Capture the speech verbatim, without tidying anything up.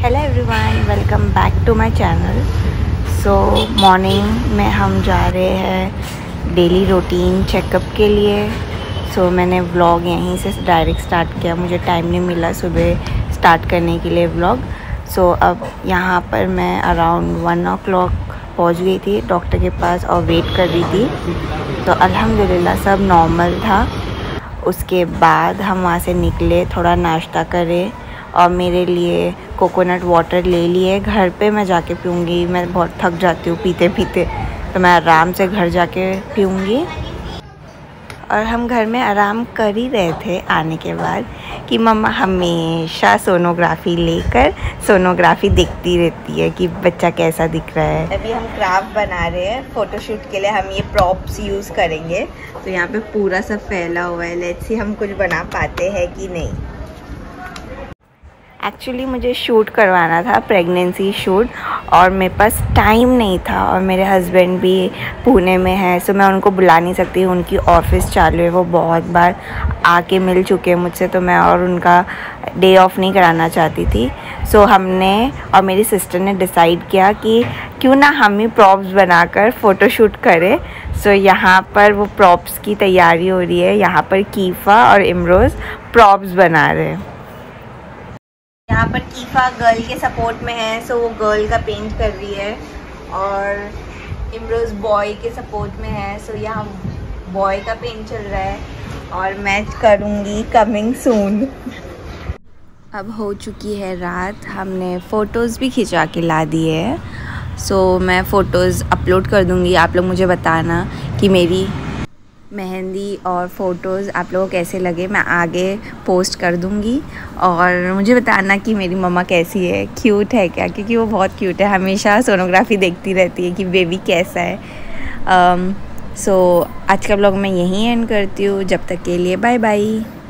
Hello everyone, welcome back to my channel. So morning में हम जा रहे हैं डेली रूटीन चेकअप के लिए। सो so, मैंने व्लॉग यहीं से डायरेक्ट स्टार्ट किया, मुझे टाइम नहीं मिला सुबह स्टार्ट करने के लिए व्लॉग। सो so, अब यहाँ पर मैं अराउंड वन ओ क्लॉक पहुँच गई थी डॉक्टर के पास और वेट कर रही थी। तो अल्हम्दुलिल्लाह सब नॉर्मल था। उसके बाद हम वहाँ से निकले, थोड़ा नाश्ता करे और मेरे लिए कोकोनट वाटर ले लिए। घर पे मैं जाके पीऊँगी, मैं बहुत थक जाती हूँ पीते पीते, तो मैं आराम से घर जाके पीऊँगी। और हम घर में आराम कर ही रहे थे आने के बाद कि मम्मा हमेशा सोनोग्राफी लेकर सोनोग्राफी देखती रहती है कि बच्चा कैसा दिख रहा है। अभी हम क्राफ्ट बना रहे हैं फ़ोटोशूट के लिए, हम ये प्रॉप्स यूज़ करेंगे। तो यहाँ पे पूरा सब फैला हुआ है, लेट्स सी हम कुछ बना पाते हैं कि नहीं। एक्चुअली मुझे शूट करवाना था, प्रेगनेंसी शूट, और मेरे पास टाइम नहीं था और मेरे हस्बैंड भी पुणे में है, सो मैं उनको बुला नहीं सकती, उनकी ऑफ़िस चालू है, वो बहुत बार आके मिल चुके हैं मुझसे, तो मैं और उनका डे ऑफ नहीं कराना चाहती थी। सो हमने और मेरी सिस्टर ने डिसाइड किया कि क्यों ना हम ही प्रॉप्स बनाकर फ़ोटोशूट करें। सो यहाँ पर वो प्रॉप्स की तैयारी हो रही है, यहाँ पर कीफ़ा और इमरोज़ प्रॉप्स बना रहे हैं। यहाँ पर कीफ़ा गर्ल के सपोर्ट में है, सो वो गर्ल का पेंट कर रही है, और इमरोज़ बॉय के सपोर्ट में है, सो यहाँ बॉय का पेंट चल रहा है और मैं करूँगी कमिंग सून। अब हो चुकी है रात, हमने फ़ोटोज़ भी खिंचा के ला दिए हैं। सो मैं फ़ोटोज़ अपलोड कर दूँगी, आप लोग मुझे बताना कि मेरी मेहंदी और फ़ोटोज़ आप लोगों को कैसे लगे, मैं आगे पोस्ट कर दूँगी। और मुझे बताना कि मेरी मम्मा कैसी है, क्यूट है क्या, क्योंकि वो बहुत क्यूट है, हमेशा सोनोग्राफी देखती रहती है कि बेबी कैसा है। सो um, so, आज का ब्लॉग मैं यहीं एंड करती हूँ, जब तक के लिए बाय बाय।